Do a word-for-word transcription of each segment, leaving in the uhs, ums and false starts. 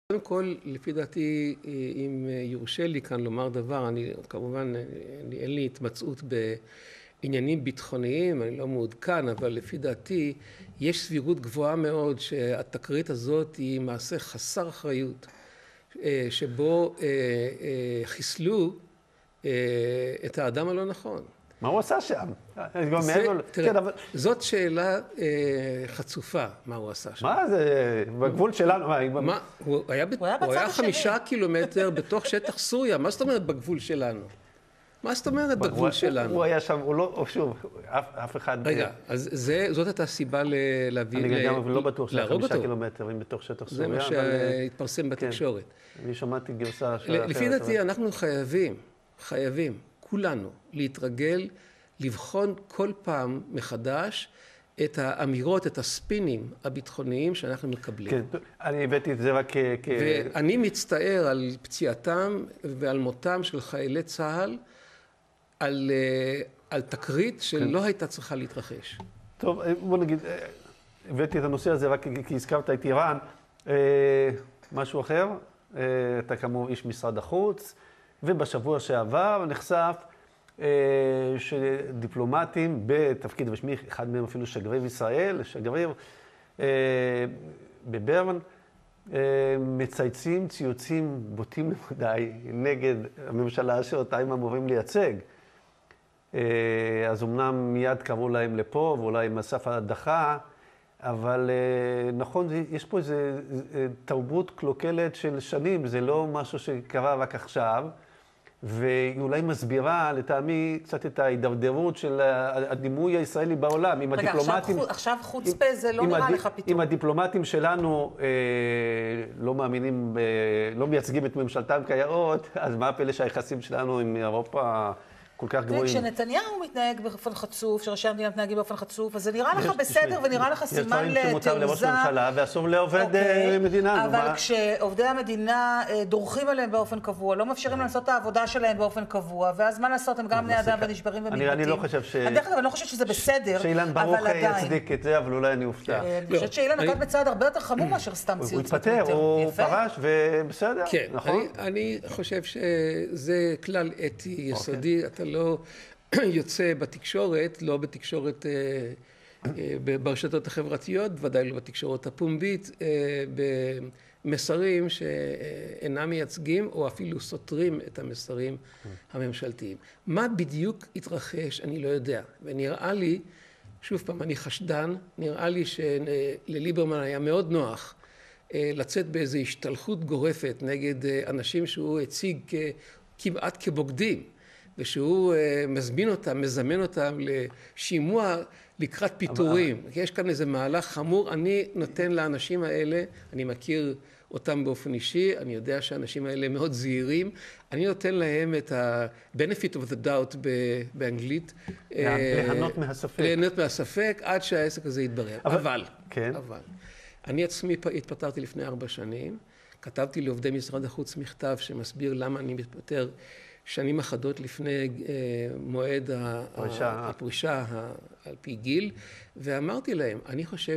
קודם כל, לפי דעתי, אם יורשה לי כאן לומר דבר, אני כמובן, אין לי התמצאות בעניינים ביטחוניים, אני לא מעודכן, אבל לפי דעתי, יש סבירות גבוהה מאוד שהתקרית הזאת היא מעשה חסר אחריות, שבו חיסלו את האדם הלא נכון. מה הוא עשה שם? זאת שאלה חצופה, מה הוא עשה שם. מה זה? בגבול שלנו? הוא היה חמישה קילומטר בתוך שטח סוריה. מה זאת אומרת בגבול שלנו? מה זאת אומרת בגבול שלנו? הוא היה שם, הוא לא, שוב, אף אחד... רגע, אז זאת הייתה סיבה להביא... אני גם לא בטוח שהיה חמישה קילומטרים בתוך שטח סוריה. זה מה שהתפרסם בתקשורת. אני שמעתי גרסה... לפי דעתי, אנחנו חייבים, חייבים, כולנו, להתרגל, לבחון כל פעם מחדש את האמירות, את הספינים הביטחוניים שאנחנו מקבלים. כן, אני הבאתי את זה רק כ... ואני מצטער על פציעתם ועל מותם של חיילי צה"ל, על, על תקרית שלא הייתה צריכה להתרחש. טוב, בוא נגיד, הבאתי את הנושא הזה רק כי הזכרת את איראן. משהו אחר, אתה כמו איש משרד החוץ, ובשבוע שעבר נחשף שדיפלומטים בתפקיד רשמי, אחד מהם אפילו שגריר ישראל, שגריר בברן, מצייצים ציוצים בוטים למדי נגד הממשלה שאותה הם אמורים לייצג. אז אמנם מיד קראו להם לפה, ואולי עם אסף ההדחה, אבל נכון, יש פה איזו תרבות קלוקלת של שנים, זה לא משהו שקרה רק עכשיו, והיא אולי מסבירה, לטעמי, קצת את ההידרדרות של הדימוי הישראלי בעולם. עם רגע, הדיפלומטים, עכשיו, עכשיו חוצפה זה לא נראה הד... לך פתאום. אם הדיפלומטים שלנו אה, לא מאמינים, אה, לא מייצגים את ממשלתם כיאות, אז מה הפלא שהיחסים שלנו עם אירופה כל כך גבוהים? כשנתניהו מתנהג באופן חצוף, שראשי המדינה מתנהגים באופן חצוף, אז זה נראה לך בסדר ונראה לך סימן לתעוזה. יש דברים שמותר לראש הממשלה ואסור לעובד מדינה. אבל כשעובדי המדינה דורכים עליהם באופן קבוע, לא מאפשרים לעשות את העבודה שלהם באופן קבוע, ואז מה לעשות, הם גם בני אדם ונשברים ומתבטאים. אני לא חושב ש... דרך אגב, אני לא חושבת שזה בסדר, שאילן ברוך יצדיק את זה, אבל אולי אני אופתע. אני חושבת שאילן נקט בצעד הרבה יותר חמור מאשר סתם ציוץ. הוא התפטר, הוא פרש ובסדר, נכון? אני חושב שזה כלל אתי יסודי, אתה לא יוצא בתקשורת, לא בתקשורת ברשתות החברתיות, ודאי לא בתקשורת הפומבית, במסרים שאינם מייצגים או אפילו סותרים את המסרים הממשלתיים. מה בדיוק התרחש, אני לא יודע. ונראה לי, שוב פעם, אני חשדן, נראה לי שלליברמן היה מאוד נוח לצאת באיזו השתלחות גורפת נגד אנשים שהוא הציג כמעט כבוגדים. ושהוא מזמין אותם, מזמן אותם לשימוע לקראת פיטורים. אבל... יש כאן איזה מהלך חמור. אני נותן לאנשים האלה, אני מכיר אותם באופן אישי, אני יודע שהאנשים האלה מאוד זהירים, אני נותן להם את ה-benefit of the doubt באנגלית. ליהנות מהספק. ליהנות מהספק, עד שהעסק הזה יתברר. אבל, אבל, כן. אבל, אני עצמי התפטרתי לפני ארבע שנים, כתבתי לעובדי משרד החוץ מכתב שמסביר למה אני מתפטר, שנים אחדות לפני מועד הפרישה על פי גיל, ואמרתי להם, אני חושב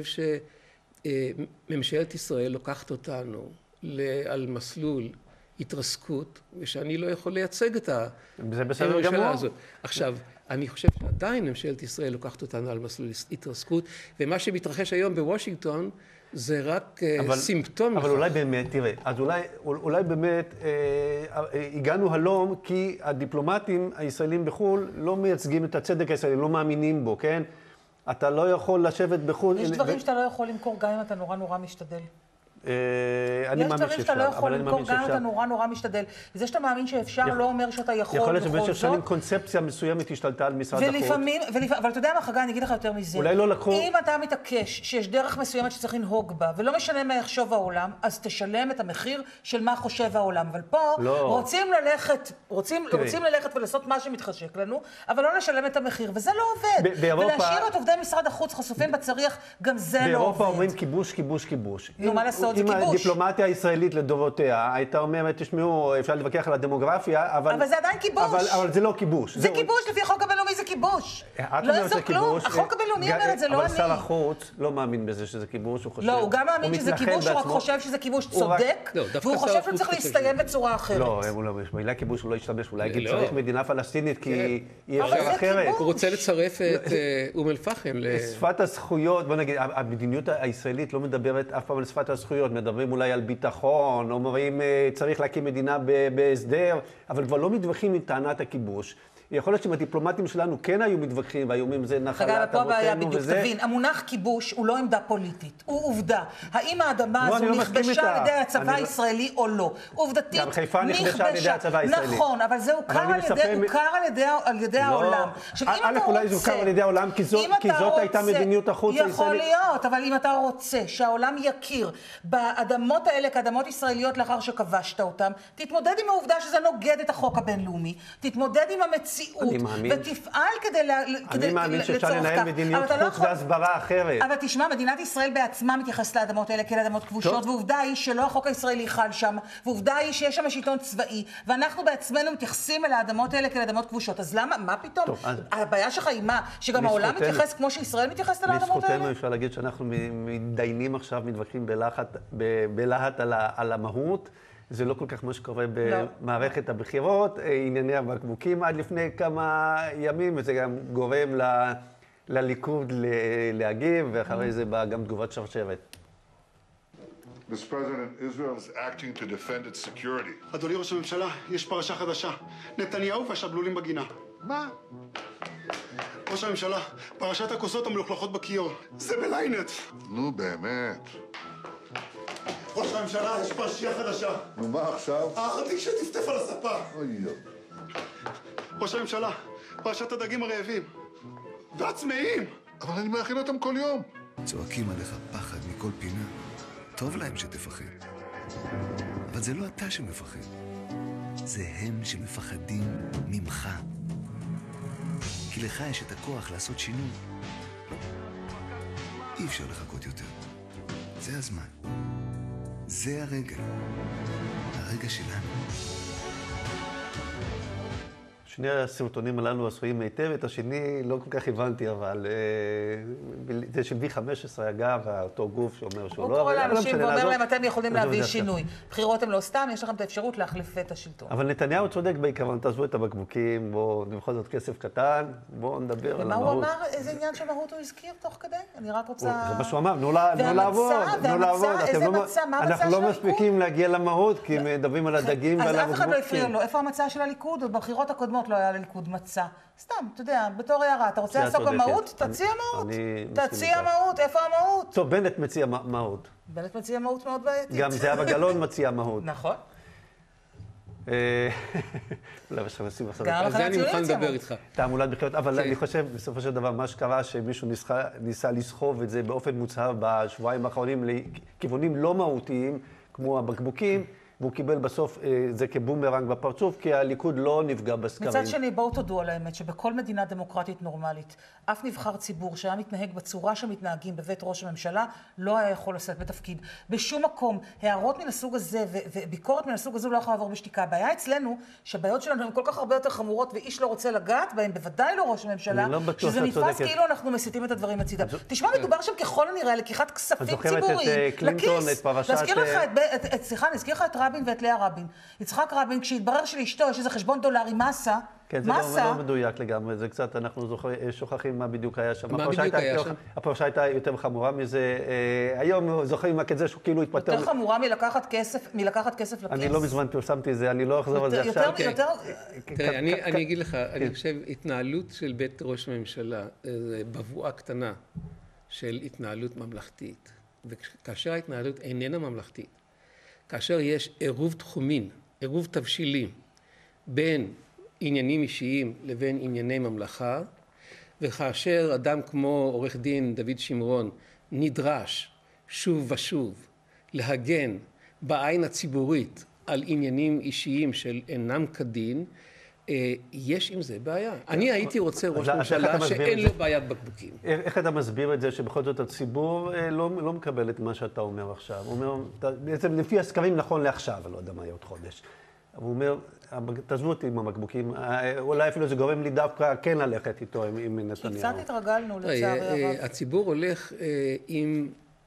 שממשלת ישראל לוקחת אותנו על מסלול התרסקות, ושאני לא יכול לייצג את הממשלה הזאת. עכשיו, אני חושב שעדיין ממשלת ישראל לוקחת אותנו על מסלול התרסקות, ומה שמתרחש היום בוושינגטון, זה רק אבל, סימפטום. אבל אולי באמת, תראה, אז אולי, אולי באמת אה, הגענו הלום כי הדיפלומטים הישראלים בחו"ל לא מייצגים את הצדק הישראלי, לא מאמינים בו, כן? אתה לא יכול לשבת בחו"ל... יש דברים שאתה לא יכול למכור גם אם אתה נורא נורא משתדל. אני מאמין שאפשר, יש דברים שאתה לא יכול למכור גם אם אתה נורא נורא משתדל. וזה שאתה מאמין שאפשר לא אומר שאתה יכול יכול להיות שבמשך שנים קונספציה מסוימת השתלטה על משרד החוץ. ולפעמים, אבל אתה יודע מה חגי, אני אגיד לך יותר מזה. אולי לא לקחו... אם אתה מתעקש שיש דרך מסוימת שצריך לנהוג בה, ולא משנה מה יחשוב העולם, אז תשלם את המחיר של מה חושב העולם. אבל פה רוצים ללכת, רוצים ללכת ולעשות מה שמתחשק לנו, אבל לא לשלם את המחיר, וזה לא עובד. ולהשאיר את עובדי משרד החוץ חשופים בצריח, גם זה לא עובד. באירופה אומרים כיבוש, כיבוש, כיבוש. נו, מה לעשות? להיות זה כיבוש. אם הדיפלומטיה הישראלית לדורותיה, הייתה אומרת, תשמעו, אפשר להתווכח על הדמוגרפיה, אבל... אבל זה עדיין כיבוש. אבל, אבל זה לא כיבוש. זה זהו. כיבוש, לפי החוק הבינלאומי זה כיבוש. את לא אומרת יעזור זה כלום. כיבוש. החוק הבינלאומי אומר את זה, לא אני. אבל שר החוץ לא מאמין בזה שזה כיבוש, הוא חושב... לא, הוא גם מאמין הוא שזה מתנחל כיבוש, הוא רק בעצמו. חושב שזה כיבוש הוא רק- צודק, לא, דווקא והוא שר חושב החוץ שהוא צריך חושב להסתיים שזה- בצורה אחרת. לא, הוא לא, במילה כיבוש הוא לא ישתמש, אולי יגיד לא. צריך מדינה פלסטינית כי אי אבל אפשר זה אחרת. כיבוש. הוא רוצה לצרף את אה, אום אל-פחם ל... שפת הזכויות, בוא נגיד, המדיניות הישראלית לא מדברת אף פעם על שפת הזכויות, מדברים אולי על ביטחון, אומרים אה, צריך להקים מדינה ב- בהסדר, אבל כבר לא מתווכחים עם טענת הכיבוש. יכול להיות שהדיפלומטים שלנו כן היו מתווכחים, והיו אומרים זה אגב, נחלת פה הבעיה אבותינו בדיוק, וזה. תבין, המונח כיבוש הוא לא עמדה פוליטית, הוא עובדה. האם האדמה לא, הזו אני לא מסכים נכבשה איתה. על ידי הצבא אני לא- הישראלי או לא? עובדתית, גם חיפה נכבשה על ידי הצבא הישראלי. נכון, אבל זה הוכר אבל אני על ידי- מצפה מ- הוכר על ידי- על ידי העולם. עכשיו, אם א', אתה אולי זה רוצה- הוכר על ידי העולם, כי זו- אם כי אתה זאת הייתה רוצה- מדיניות החוץ יכול הישראלית. להיות, אבל אם אתה רוצה שהעולם יכיר באדמות האלה כאדמות ישראליות לאחר שכבשת אותם, תתמודד עם העובדה שזה נוגד את החוק הבינלאומי, תתמודד עם המציאות, אני מאמין. ותפעל כדי ל- כדי- אני מאמין שאפשר לצורך לנהל כך. מדיניות אבל אתה לא חוץ יכול- והסברה אחרת. אבל תשמע, מדינת ישראל בעצמה מתייחסת לאדמות האלה כאל אדמות כבושות, טוב. ועובדה היא שלא החוק הישראלי חל שם, ועובדה היא שיש שם שלטון צבאי, ואנחנו בעצמנו מתייחסים אל האדמות האלה כאל אדמות כבושות. אז למה, מה פתאום? טוב, אז- הבעיה שלך היא מה? שגם העולם לזכותנו- מתייחס כמו שישראל מתייחסת אל האדמות האלה? לזכותנו אפשר להגיד שאנחנו מתדיינים עכשיו, מתווכחים בלהט, ב- בלהט על, ה, על המהות. זה לא כל כך מה שקורה במערכת הבחירות, ענייני הבקבוקים עד לפני כמה ימים, וזה גם גורם ל, לליכוד ל, להגיב, ואחרי זה באה גם תגובת שרשרת. Mister President, Israel is acting to defend its security. אדוני ראש הממשלה, יש פרשה חדשה. נתניהו והשבלולים בגינה. מה? ראש הממשלה, פרשת הכוסות המלוכלכות בכיור. זה בליינט. נו באמת. ראש הממשלה, יש פרשייה חדשה. נו מה עכשיו? הארטיק שטפטף על הספה. אוי יו. ראש הממשלה, פרשת הדגים הרעבים. והצמאים. אבל אני מאכיל אותם כל יום. צועקים עליך פחד מכל פינה. טוב להם שתפחד. אבל זה לא אתה שמפחד. זה הם שמפחדים ממך. כי לך יש את הכוח לעשות שינוי. אי אפשר לחכות יותר. זה הזמן. זה הרגע. הרגע שלנו. שני הסרטונים הללו עשויים היטב, את השני לא כל כך הבנתי, אבל אה, זה של וי חמש עשרה אגב, אותו גוף שאומר שהוא הוא לא... קורא אבל לא לאנשים משנה, ואומר לעזוב. להם, אתם יכולים לעזוב את להביא זה עכשיו. שינוי. בחירות הם לא סתם, יש לכם את האפשרות להחליף את השלטון. אבל נתניהו צודק בעיקרון, תעזבו את הבקבוקים, בואו, בכל זאת כסף קטן, בואו נדבר על ומה המהות. הוא אמר? איזה עניין של מהות הוא הזכיר תוך כדי? אני רק רוצה... זה מה שהוא אמר, תנו לה- תנו והמצע, לעבוד, תנו והמצע, לעבוד. אתם איזה לא- מצע? מה המצע אנחנו של לא הליכוד? מספיקים להגיע למהות, כי מדברים על הדגים ועל אז אף אחד לא הפריע הבקבוקים. לו. איפה המצע של הליכוד? עוד בבחירות הקודמות לא היה לליכוד מצע. סתם, אתה יודע, בתור הערה, אתה רוצה זה לעסוק צודקת. במהות? אני- תציע מהות. אני מסכים תציע איתך. מהות, איפה המהות? טוב, בנט מציע מה- מהות. בנט מציע מהות מאוד בעייתית. גם זהבה גלאון מציע מהות. נכון. אה, אולי עכשיו נשים עכשיו גם על זה אני הציוני מוכן הציע לדבר מהות. איתך. תעמולת בחירות, אבל כן. אני חושב, בסופו של דבר, מה שקרה, שמישהו ניסה, ניסה לסחוב את זה באופן מוצהר בשבועיים האחרונים לכיוונים לא מהותיים, כמו הבקבוקים, והוא קיבל בסוף אה, זה כבומרנג בפרצוף, כי הליכוד לא נפגע בסקרים. מצד שני, בואו תודו על האמת שבכל מדינה דמוקרטית נורמלית, אף נבחר ציבור שהיה מתנהג בצורה שמתנהגים בבית ראש הממשלה, לא היה יכול לשאת בתפקיד. בשום מקום, הערות מן הסוג הזה ו- וביקורת מן הסוג הזה לא יכולה לעבור בשתיקה. הבעיה אצלנו, שהבעיות שלנו הן כל כך הרבה יותר חמורות ואיש לא רוצה לגעת בהן, בוודאי לא ראש הממשלה, אני לא בטוח שזה שאת נתפס צודקת. כאילו אנחנו מסיטים את הדברים הצידה. תשמע, מדובר שם ככל הנראה לקיחת כספים את זוכרת את, ציבוריים אה, קלינטון, לכיס. את פרשת, להזכיר לך אה, את, את, את, סליחה, נזכיר לך את רבין ואת לאה רבין. יצחק רבין, כשהתברר שלאשתו יש איזה חשבון דולרי, מה עשה? כן, זה מה לא, עשה? לא מדויק לגמרי, זה קצת, אנחנו זוכר, שוכחים מה בדיוק היה שם. מה הפרשה בדיוק הייתה היה יותר- שם? הפרשה הייתה יותר חמורה מזה. אה, היום זוכרים רק את זה שהוא כאילו התפטר. יותר חמורה מלקחת כסף, מלקחת כסף לכיס. אני לא מזמן פרסמתי את זה, אני לא אחזור על זה יותר- עכשיו. יותר- כי- תראה, כ- אני, כ- אני אגיד לך, אני חושב, התנהלות של בית ראש הממשלה, זה בבואה קטנה של התנהלות ממלכתית. וכאשר ההתנהלות איננה ממלכתית, כאשר יש עירוב תחומין, עירוב תבשילים, בין עניינים אישיים לבין ענייני ממלכה, וכאשר אדם כמו עורך דין דוד שמרון נדרש שוב ושוב להגן בעין הציבורית על עניינים אישיים של אינם כדין, יש עם זה בעיה. אני הייתי רוצה ראש ממשלה שאין לו בעיית בקבוקים. איך אתה מסביר את זה שבכל זאת הציבור לא מקבל את מה שאתה אומר עכשיו? הוא אומר, בעצם לפי הסקרים נכון לעכשיו, אני לא יודע מה יהיה עוד חודש. הוא אומר, תעזבו אותי עם המקבוקים, אולי אפילו זה גורם לי דווקא כן ללכת איתו עם נתניהו. כי קצת התרגלנו לצערי הרב. הציבור הולך עם...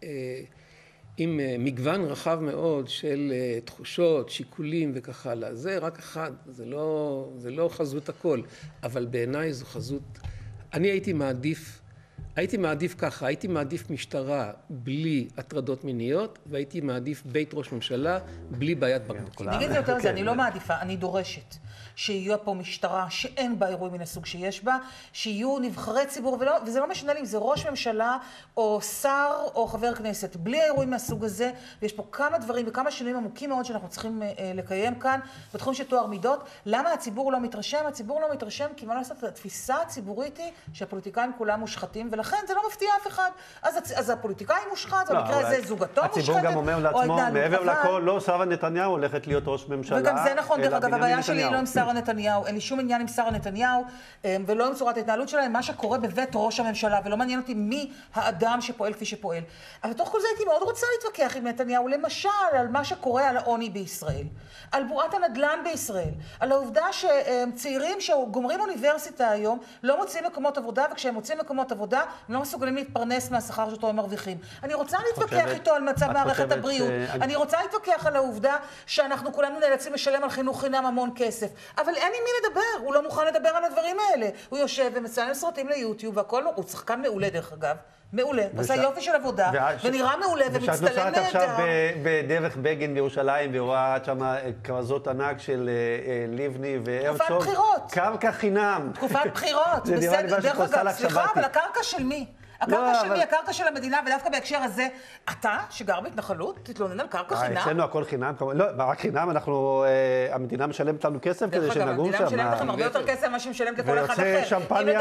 עם מגוון רחב מאוד של תחושות, שיקולים וכך הלאה. זה רק אחד, זה לא, זה לא חזות הכל, אבל בעיניי זו חזות... אני הייתי מעדיף, הייתי מעדיף ככה, הייתי מעדיף משטרה בלי הטרדות מיניות, והייתי מעדיף בית ראש ממשלה בלי בעיית בקבוקים. נגיד זה יותר זה, אני לא מעדיפה, אני דורשת. שיהיו פה משטרה שאין בה אירועים מן הסוג שיש בה, שיהיו נבחרי ציבור, ולא, וזה לא משנה לי אם זה ראש ממשלה או שר או חבר כנסת, בלי האירועים מהסוג הזה, ויש פה כמה דברים וכמה שינויים עמוקים מאוד שאנחנו צריכים אה, לקיים כאן, בתחום של טוהר מידות. למה הציבור לא מתרשם? הציבור לא מתרשם כי מה לעשות, התפיסה הציבורית היא שהפוליטיקאים כולם מושחתים, ולכן זה לא מפתיע אף אחד. אז, אז הפוליטיקאי מושחת, לא, במקרה הזה זוגתו מושחתת, הציבור גם אומר לעצמו, מעבר לכל, לא שרה נתניהו הולכת להיות ראש ממשלה, וגם זה נכון, דרך אגב, הבעיה שלי היא לא עם שרה נתניהו, אין לי שום עניין עם שרה נתניהו, ולא עם צורת ההתנהלות שלהם, מה שקורה בבית ראש הממשלה, ולא מעניין אותי מי האדם שפועל כפי שפועל. אבל תוך כל זה הייתי מאוד רוצה להתווכח עם נתניהו, למשל, על מה שקורה על העוני בישראל, על בועת הנדל"ן בישראל, על העובדה שצעירים שגומרים אוניברסיטה היום, לא מוצאים מקומות עבודה, וכשהם מוצאים מקומות עבודה, הם לא מסוגלים להתפרנס מהשכר שאותו הם מרוויחים. אני רוצה להתווכח איתו על מצב מערכת הבריאות. אני רוצה להתווכח על העובדה שאנחנו כולנו נאלצים לשלם על חינוך חינם המון כסף. אבל אין עם מי לדבר, הוא לא מוכן לדבר על הדברים האלה. הוא יושב ומצלם סרטים ליוטיוב והכל, הוא שחקן מעולה דרך אגב. מעולה, עושה יופי של עבודה, ונראה מעולה ומצטלם נהדר. כשאת נוסעת עכשיו בדרך בגין בירושלים, ורואה שם כרזות ענק של לבני והרצוג. תקופת בחירות. קרקע חינם. תקופת בחירות, בסדר, דרך אגב, סליחה, אבל הקרקע של מי? הקרקע של מי? הקרקע של המדינה, ודווקא בהקשר הזה, אתה, שגר בהתנחלות, תתלונן על קרקע חינם? אצלנו הכל חינם, לא, רק חינם, אנחנו, המדינה משלמת לנו כסף כדי שנגור שם. המדינה משלמת לכם הרבה יותר כסף ממה שמשלמת לכל אחד אחר. ויוצא שמפניה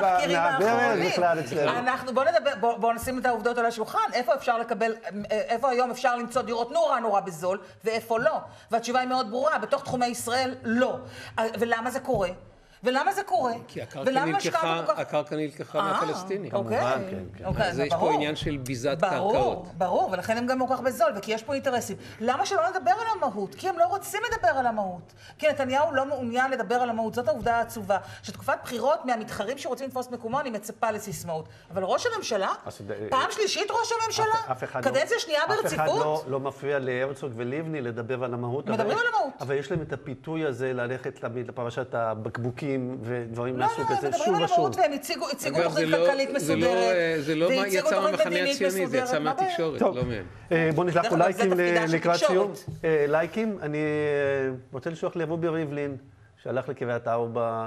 מהברז בכלל אצלנו. אנחנו, בוא נדבר, בוא נשים את העובדות על השולחן, איפה אפשר לקבל, איפה היום אפשר למצוא דירות נורא נורא בזול, ואיפה לא. והתשובה היא מאוד ברורה, בתוך תחומי ישראל, לא. ולמה זה קורה? ולמה זה קורה? כי הקרקע נלקחה מהפלסטינים. כמובן, כן. אז יש פה עניין של ביזת קרקעות. ברור, ברור, ולכן הם גם כל כך בזול, וכי יש פה אינטרסים. למה שלא נדבר על המהות? כי הם לא רוצים לדבר על המהות. כי נתניהו לא מעוניין לדבר על המהות. זאת העובדה העצובה. שתקופת בחירות מהמתחרים שרוצים לתפוס מקומו, אני מצפה לסיסמאות. אבל ראש הממשלה, פעם שלישית ראש הממשלה, קדנציה שנייה ברציפות. אף אחד לא מפריע להרצוג ולבני לדבר על המהות. מדברים על המהות. אבל יש להם את הפיתוי הזה ללכת תמיד לפרשת הבקבוקים ודברים לא, מהסוג לא, הזה, מדברים שוב על ושוב. המהות והם הציגו תוכנית כלכלית מסודרת. זה לא יצא מהמחנה הציוני, זה יצא מהתקשורת, לא מהם. בואו נשלח פה לייקים לקראת סיום. לייקים, אני רוצה לשלוח לרובי ריבלין, שהלך לקריית ארבע,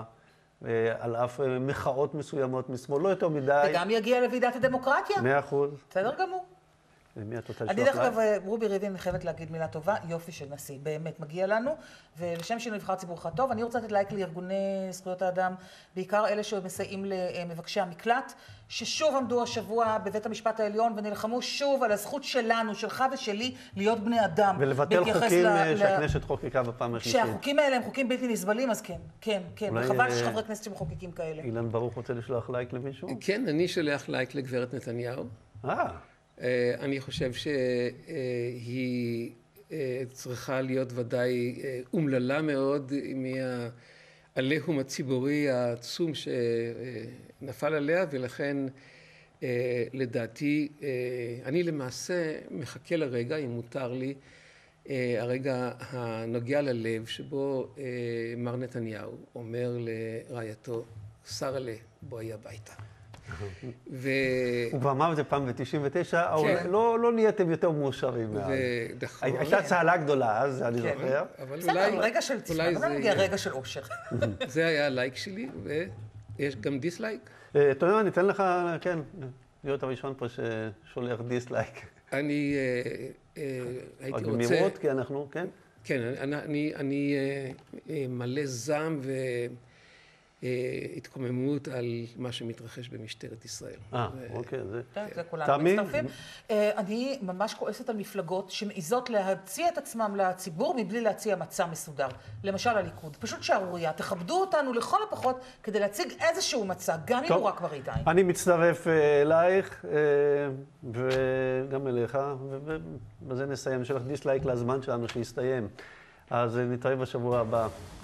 על אף מחאות מסוימות משמאל, לא יותר מדי. וגם יגיע לוועידת הדמוקרטיה. מאה אחוז. בסדר גמור. למי את רוצה לשלוח אני לייק? דרך אגב, רובי ריבלין, אני חייבת להגיד מילה טובה, יופי של נשיא, באמת מגיע לנו, ולשם שלנו נבחר ציבור אחד טוב. אני רוצה לתת לייק לארגוני זכויות האדם, בעיקר אלה שמסייעים למבקשי המקלט, ששוב עמדו השבוע בבית המשפט העליון ונלחמו שוב על הזכות שלנו, שלך ושלי, להיות בני אדם. ולבטל חוקים שהכנסת חוקקה בפעם השלישית. כשהחוקים האלה הם חוקים בלתי נסבלים, אז כן, כן, כן. וחבל שיש חברי כנסת שמחוקקים כאלה. אילן ברוך רוצה לשלוח לייק למישהו? כן, אני שולח לייק לגברת נתניהו. אה. אני חושב שהיא צריכה להיות ודאי אומללה מאוד מהעליהום הציבורי העצום שנפל עליה, ולכן לדעתי, אני למעשה מחכה לרגע, אם מותר לי, הרגע הנוגע ללב שבו מר נתניהו אומר לרעייתו, שרלה, בואי הביתה. הוא כבר אמר את זה פעם ב-תשעים ותשע, לא נהייתם יותר מאושרים מאז. הייתה צהלה גדולה אז, אני זוכר. בסדר, רגע של צהלה, אבל נגיע רגע של אושר. זה היה הלייק שלי, ויש גם דיסלייק. אתה יודע, אני אתן לך, כן, להיות הראשון פה ששולח דיסלייק. אני הייתי רוצה... במהירות, כי אנחנו, כן? כן, אני מלא זעם ו... התקוממות על מה שמתרחש במשטרת ישראל. אה, אוקיי, זה... זה כולנו מצטרפים. אני ממש כועסת על מפלגות שמעיזות להציע את עצמם לציבור מבלי להציע מצע מסודר. למשל הליכוד. פשוט שערוריה. תכבדו אותנו לכל הפחות כדי להציג איזשהו מצע, גם אם הוא רק מראית עין. אני מצטרף אלייך וגם אליך, ובזה נסיים. שלך דיסלייק לזמן שלנו שיסתיים. אז נתראה בשבוע הבא.